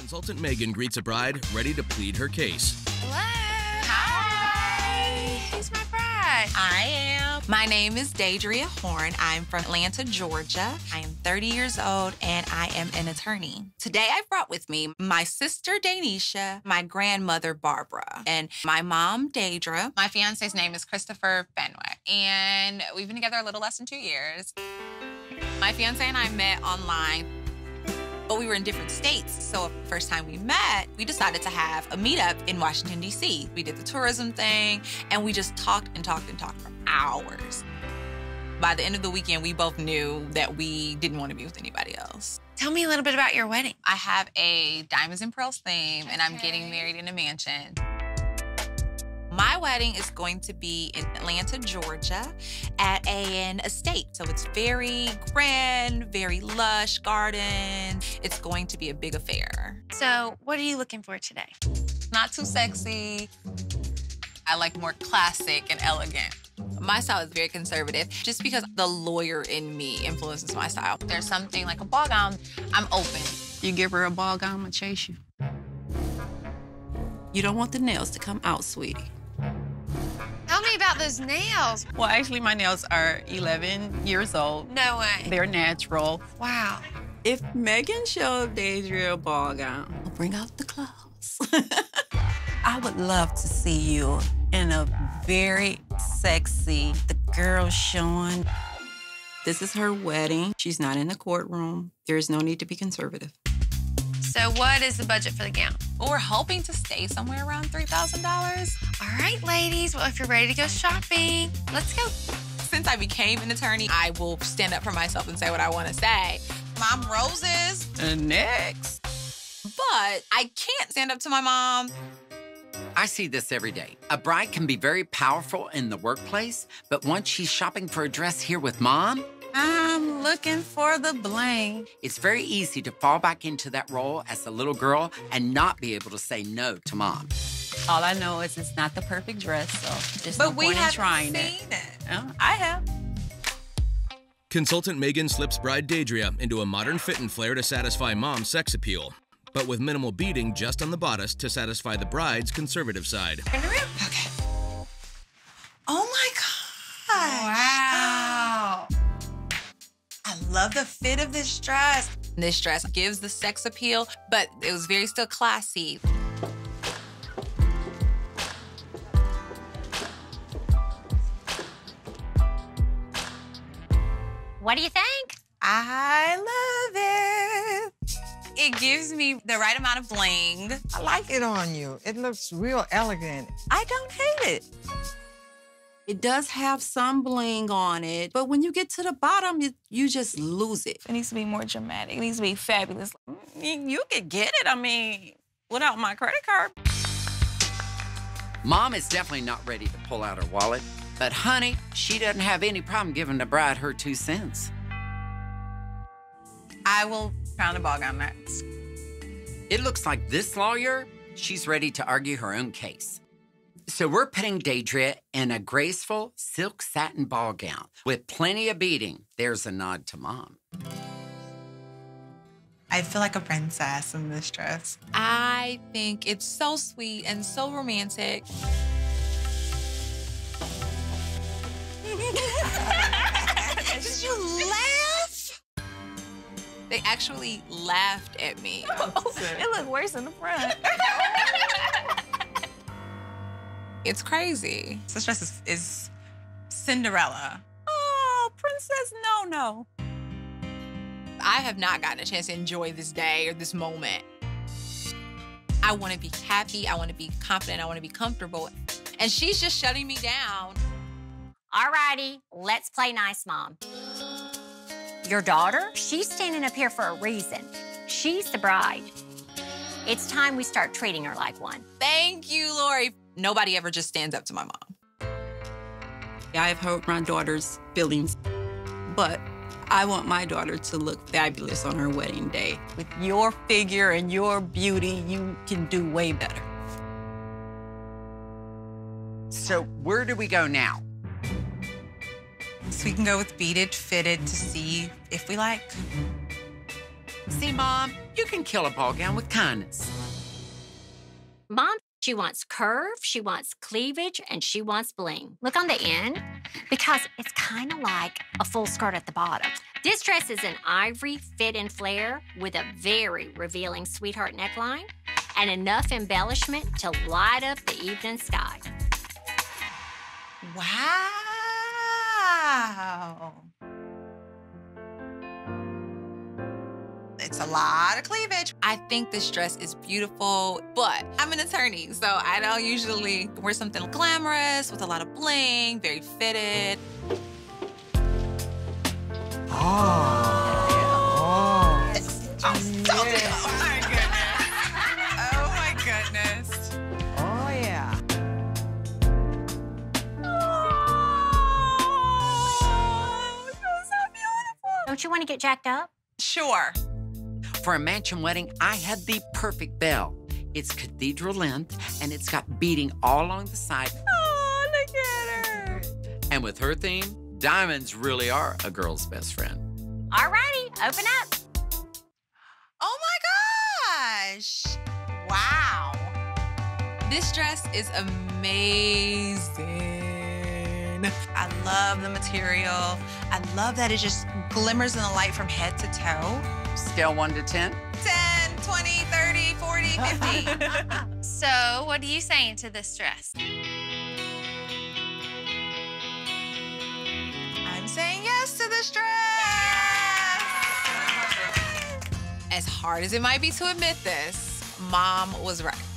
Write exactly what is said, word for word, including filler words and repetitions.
Consultant Megan greets a bride ready to plead her case. Hello. Hi. Who's my bride? I am. My name is Daedria Horn. I'm from Atlanta, Georgia. I am thirty years old, and I am an attorney. Today, I've brought with me my sister, Danisha, my grandmother, Barbara, and my mom, Daedra. My fiance's name is Christopher Fenwick, and we've been together a little less than two years. My fiance and I met online, but we were in different states. So the first time we met, we decided to have a meetup in Washington, D C We did the tourism thing, and we just talked and talked and talked for hours. By the end of the weekend, we both knew that we didn't want to be with anybody else. Tell me a little bit about your wedding. I have a Diamonds and Pearls theme, okay. And I'm getting married in a mansion. My wedding is going to be in Atlanta, Georgia, at an estate. So it's very grand, very lush garden. It's going to be a big affair. So what are you looking for today? Not too sexy. I like more classic and elegant. My style is very conservative, just because the lawyer in me influences my style. There's something like a ball gown, I'm open. You give her a ball gown, I'm gonna chase you. You don't want the nails to come out, sweetie. Tell me about those nails. Well, actually, my nails are eleven years old. No way. They're natural. Wow. If Megan showed Daedria a ball gown, I'll bring out the clothes. I would love to see you in a very sexy, the girl showing. This is her wedding. She's not in the courtroom. There is no need to be conservative. So what is the budget for the gown? Well, we're hoping to stay somewhere around three thousand dollars. All right, ladies. Well, if you're ready to go shopping, let's go. Since I became an attorney, I will stand up for myself and say what I want to say. Mom, roses. And next. But I can't stand up to my mom. I see this every day. A bride can be very powerful in the workplace, but once she's shopping for a dress here with mom, I'm looking for the bling. It's very easy to fall back into that role as a little girl and not be able to say no to mom. All I know is it's not the perfect dress, so there's but no we point in haven't trying seen it. it. Oh, I have. Consultant Megan slips bride Daedria into a modern fit and flare to satisfy mom's sex appeal, but with minimal beading just on the bodice to satisfy the bride's conservative side. Okay. Oh my God. Wow. I love the fit of this dress. This dress gives the sex appeal, but it was very still classy. What do you think? I love it. It gives me the right amount of bling. I like it on you. It looks real elegant. I don't hate it. It does have some bling on it, but when you get to the bottom, you, you just lose it. It needs to be more dramatic. It needs to be fabulous. You could get it, I mean, without my credit card. Mom is definitely not ready to pull out her wallet, but honey, she doesn't have any problem giving the bride her two cents. I will crown a ball gown next. It looks like this lawyer, she's ready to argue her own case. So we're putting Daedria in a graceful silk satin ball gown with plenty of beading. There's a nod to mom. I feel like a princess in this dress. I think it's so sweet and so romantic. Did you laugh? They actually laughed at me. It looked worse in the front. It's crazy. This dress is, is Cinderella. Oh, Princess No-No. I have not gotten a chance to enjoy this day or this moment. I want to be happy. I want to be confident. I want to be comfortable. And she's just shutting me down. All righty, let's play nice, Mom. Your daughter, she's standing up here for a reason. She's the bride. It's time we start treating her like one. Thank you, Lori. Nobody ever just stands up to my mom. I've hurt my daughter's feelings, but I want my daughter to look fabulous on her wedding day. With your figure and your beauty, you can do way better. So where do we go now? So we can go with beaded, fitted to see if we like. See, Mom, you can kill a ball gown with kindness. Mom, she wants curve, she wants cleavage, and she wants bling. Look on the end, because it's kind of like a full skirt at the bottom. This dress is an ivory fit and flare with a very revealing sweetheart neckline and enough embellishment to light up the evening sky. Wow. It's a lot of cleavage. I think this dress is beautiful, but I'm an attorney, so I don't usually wear something glamorous with a lot of bling, very fitted. Oh. Oh. Oh, stop it. Oh, my goodness. Oh, my goodness. Oh, yeah. Oh, so beautiful. Don't you want to get jacked up? Sure. For a mansion wedding, I had the perfect bell. It's cathedral length, and it's got beading all along the side. Oh, look at her. And with her theme, diamonds really are a girl's best friend. All righty, open up. Oh, my gosh. Wow. This dress is amazing. I love the material. I love that it just glimmers in the light from head to toe. Scale one to ten? ten, twenty, thirty, forty, fifty. So, what are you saying to this dress? I'm saying yes to this dress. As hard as it might be to admit this, Mom was right.